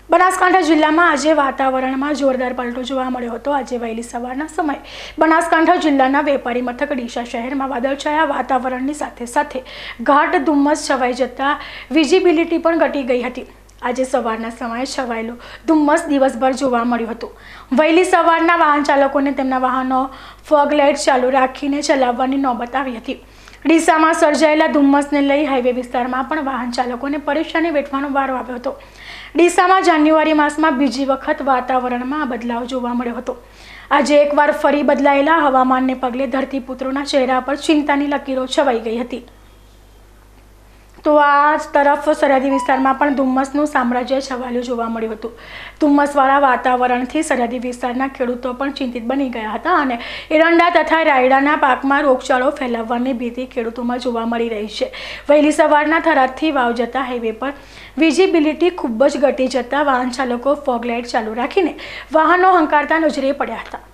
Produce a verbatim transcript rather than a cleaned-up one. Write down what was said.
બનાસકાંઠા જિલ્લામાં આજે વાતાવરણમાં જોરદાર પલટો જોવા મળ્યો હતો। આજે વહેલી સવારના સમયે બનાસકાંઠા જિલ્લાના વેપારી મથક ડીસા શહેરમાં વાદળછાયા વાતાવરણની સાથે સાથે ઘાટ ધુમ્મસ છવાઈ જતા વિઝિબિલિટી પણ ઘટી ગઈ હતી। આજે સવારના સમયે છવાયેલું ધુમ્મસ દિવસભર જોવા મળ્યું હતું। વહેલી સવારના વાહન ચાલકોને તેમના વાહનો ફોગ લાઇટ ચાલુ રાખીને ચલાવવાની નોબત આવી હતી। ડીસામાં સર્જાયેલા ધુમ્મસને લઈ હાઈવે વિસ્તારમાં પણ વાહન ચાલકોને પરેશાની વેઠવાનો વારો આવ્યો હતો। ડીસામાં જાન્યુઆરી માસમાં બીજી વખત વાતાવરણમાં બદલાવ જોવા મળ્યો હતો। આજે એકવાર ફરી બદલાયેલા હવામાનને પગલે ધરતીપુત્રોના ચહેરા પર ચિંતાની લકીરો છવાઈ ગઈ હતી। તો આ તરફ સરહદી વિસ્તારમાં પણ ધુમ્મસનું સામ્રાજ્ય છવાયેલું જોવા મળ્યું હતું। ધુમ્મસવાળા વાતાવરણથી સરહદી વિસ્તારના ખેડૂતો પણ ચિંતિત બની ગયા હતા અને એરંડા તથા રાયડાના પાકમાં રોગચાળો ફેલાવવાની ભીતિ ખેડૂતોમાં જોવા મળી રહી છે। વહેલી સવારના થરાદથી વાવ જતા હાઈવે પર વિઝિબિલિટી ખૂબ જ ઘટી જતા વાહન ચાલકો ફોગ લાઇટ ચાલુ રાખીને વાહનો હંકારતા નજરે પડ્યા હતા।